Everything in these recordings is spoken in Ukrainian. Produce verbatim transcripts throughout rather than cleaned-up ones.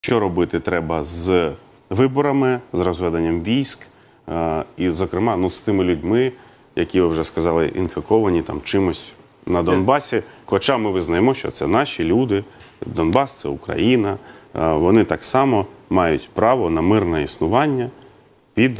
Що робити треба з виборами, з розведенням військ і, зокрема, ну, з тими людьми, які, ви вже сказали, інфіковані там чимось на Донбасі. Хоча ми визнаємо, що це наші люди, Донбас – це Україна, вони так само мають право на мирне існування під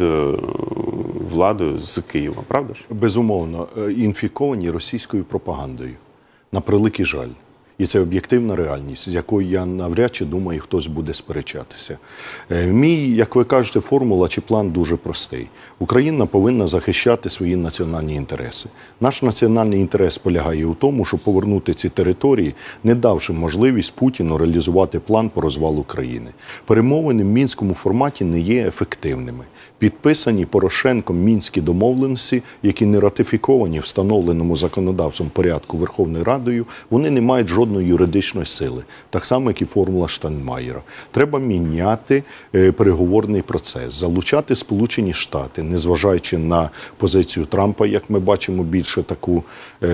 владою з Києва, правда ж? Безумовно, інфіковані російською пропагандою, на превеликий жаль. І це об'єктивна реальність, з якою я навряд чи думаю, хтось буде сперечатися. Мій, як ви кажете, формула чи план дуже простий. Україна повинна захищати свої національні інтереси. Наш національний інтерес полягає у тому, щоб повернути ці території, не давши можливість Путіну реалізувати план по розвалу країни. Перемовини в мінському форматі не є ефективними. Підписані Порошенком мінські домовленості, які не ратифіковані в встановленому законодавством порядку Верховною Радою, вони не мають жодної юридичної сили, так само, як і формула Штайнмаєра. Треба міняти е, переговорний процес, залучати Сполучені Штати, незважаючи на позицію Трампа, як ми бачимо, більше таку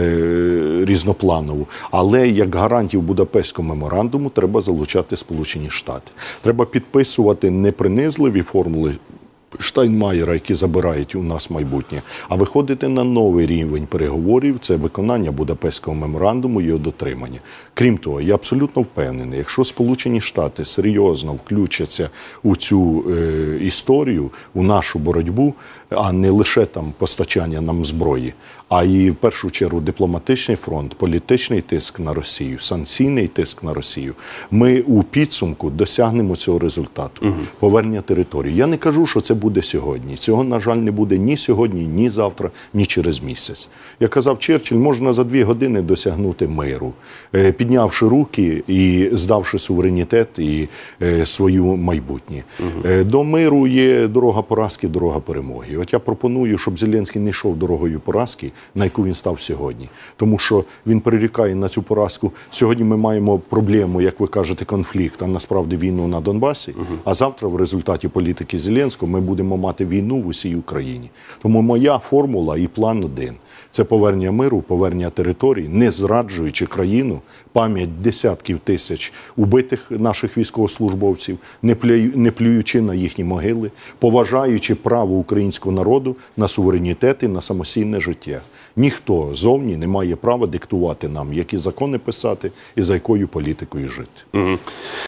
е, різнопланову. Але як гарантів Будапештського меморандуму треба залучати Сполучені Штати. Треба підписувати не принизливі формули Штайнмаєра, які забирають у нас майбутнє, а виходити на новий рівень переговорів – це виконання Будапештського меморандуму і його дотримання. Крім того, я абсолютно впевнений, якщо Сполучені Штати серйозно включаться у цю е, історію, у нашу боротьбу, а не лише там постачання нам зброї, а і в першу чергу дипломатичний фронт, політичний тиск на Росію, санкційний тиск на Росію, ми у підсумку досягнемо цього результату угу. – повернення території. Я не кажу, що це буде сьогодні. Цього, на жаль, не буде ні сьогодні, ні завтра, ні через місяць. Як казав Черчилль, можна за дві години досягнути миру, піднявши руки і здавши суверенітет і свою майбутнє. Угу. До миру є дорога поразки, дорога перемоги. От я пропоную, щоб Зеленський не йшов дорогою поразки, на яку він став сьогодні. Тому що він перерікає на цю поразку. Сьогодні ми маємо проблему, як ви кажете, конфлікт, а насправді війну на Донбасі, угу. а завтра в результаті політики Зеленського ми будемо мати війну в усій Україні. Тому моя формула і план один – це повернення миру, повернення територій, не зраджуючи країну, пам'ять десятків тисяч убитих наших військовослужбовців, не, плюю, не плюючи на їхні могили, поважаючи право українського народу на суверенітет і на самостійне життя. Ніхто зовні не має права диктувати нам, які закони писати і за якою політикою жити. Угу.